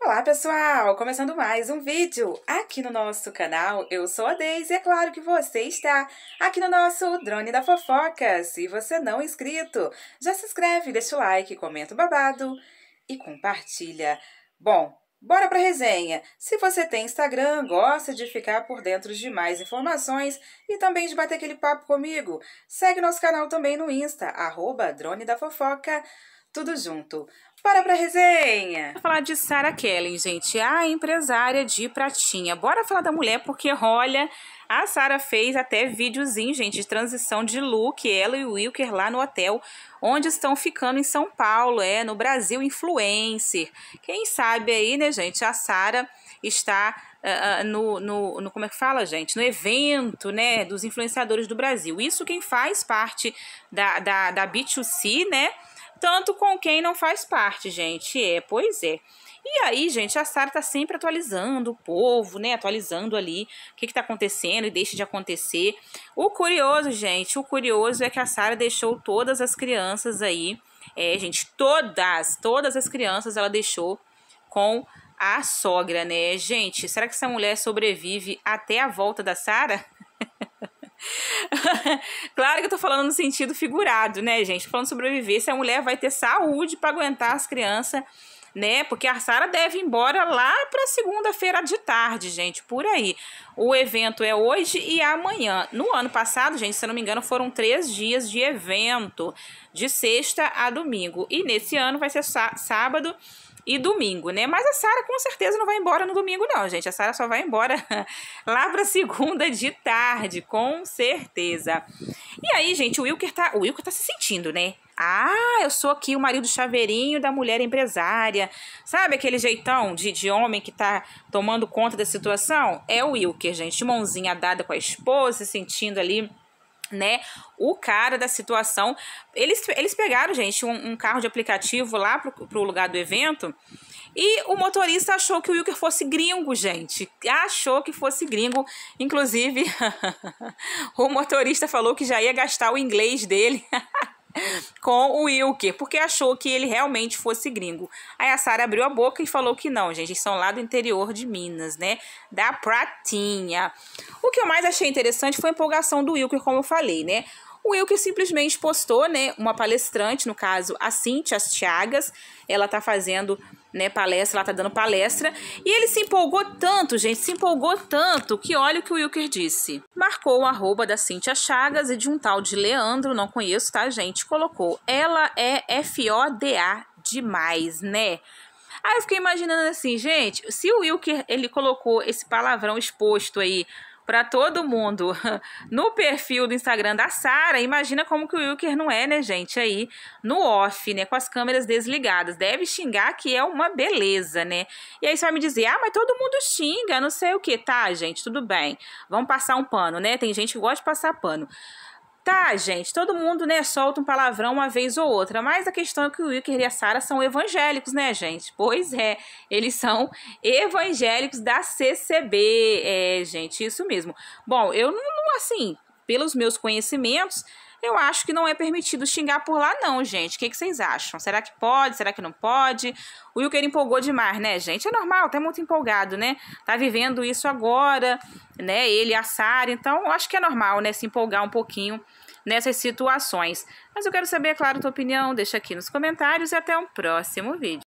Olá pessoal, começando mais um vídeo aqui no nosso canal. Eu sou a Deise e é claro que você está aqui no nosso Drone da Fofoca. Se você não é inscrito, já se inscreve, deixa o like, comenta o babado e compartilha. Bom, bora pra resenha. Se você tem Instagram, gosta de ficar por dentro de mais informações e também de bater aquele papo comigo, segue nosso canal também no Insta, @Drone da Fofoca, tudo junto. Bora pra resenha! Vou falar de Sarah Kellen, gente, a empresária de Pratinha. Bora falar da mulher, porque olha, a Sarah fez até videozinho, gente, de transição de look, ela e o Wilker lá no hotel, onde estão ficando em São Paulo, no Brasil Influencer. Quem sabe aí, né, gente, a Sarah está como é que fala, gente? No evento, né, dos influenciadores do Brasil. Isso quem faz parte da B2C, né? Tanto com quem não faz parte, gente. Pois é. E aí, gente, a Sarah tá sempre atualizando o povo, né? Atualizando ali o que tá acontecendo e deixa de acontecer. O curioso, gente, o curioso é que a Sarah deixou todas as crianças aí. Gente, todas as crianças ela deixou com a sogra, né? Gente, será que essa mulher sobrevive até a volta da Sarah? Claro que eu tô falando no sentido figurado, né, gente? Falando sobreviver, se a mulher vai ter saúde para aguentar as crianças, né? Porque a Sarah deve ir embora lá para segunda-feira de tarde, gente, por aí. O evento é hoje e amanhã. No ano passado, gente, se eu não me engano, foram 3 dias de evento, de sexta a domingo. E nesse ano vai ser sábado e domingo, né? Mas a Sarah com certeza não vai embora no domingo, não, gente. A Sarah só vai embora lá pra segunda de tarde, com certeza. E aí, gente, o Wilker tá se sentindo, né? Ah, eu sou aqui o marido chaveirinho da mulher empresária. Sabe aquele jeitão de homem que tá tomando conta da situação? É o Wilker, gente, de mãozinha dada com a esposa, se sentindo ali, né, o cara da situação. Eles pegaram, gente, um carro de aplicativo lá pro lugar do evento e o motorista achou que o Wilker fosse gringo, gente. Achou que fosse gringo. Inclusive, o motorista falou que já ia gastar o inglês dele com o Wilker, porque achou que ele realmente fosse gringo. Aí a Sarah abriu a boca e falou que não, gente, eles são lá do interior de Minas, né, da Pratinha. O que eu mais achei interessante foi a empolgação do Wilker, como eu falei, né. O Wilker simplesmente postou, né, uma palestrante, no caso a Cíntia Chagas, ela tá fazendo, né, palestra, ela tá dando palestra, e ele se empolgou tanto, gente, se empolgou tanto, que olha o que o Wilker disse. Marcou o arroba da Cíntia Chagas e de um tal de Leandro, não conheço, tá, gente, colocou, ela é FODA demais, né? Aí eu fiquei imaginando assim, gente, se o Wilker, ele colocou esse palavrão exposto aí para todo mundo no perfil do Instagram da Sarah, imagina como que o Wilker não é, né, gente, aí no off, né, com as câmeras desligadas, deve xingar que é uma beleza, né, e aí você vai me dizer, mas todo mundo xinga, não sei o que, tá, gente, tudo bem, vamos passar um pano, né, tem gente que gosta de passar pano. Tá, gente, todo mundo, né, solta um palavrão uma vez ou outra, mas a questão é que o Wilker e a Sarah são evangélicos, né, gente? Pois é, eles são evangélicos da CCB, gente, isso mesmo. Bom, eu não, assim, pelos meus conhecimentos, eu acho que não é permitido xingar por lá não, gente. O que vocês acham? Será que pode? Será que não pode? O Wilker empolgou demais, né, gente? É normal, tá muito empolgado, né? Tá vivendo isso agora, né? Ele e a Sarah, então eu acho que é normal, né, se empolgar um pouquinho nessas situações. Mas eu quero saber, é claro, a tua opinião, deixa aqui nos comentários e até um próximo vídeo.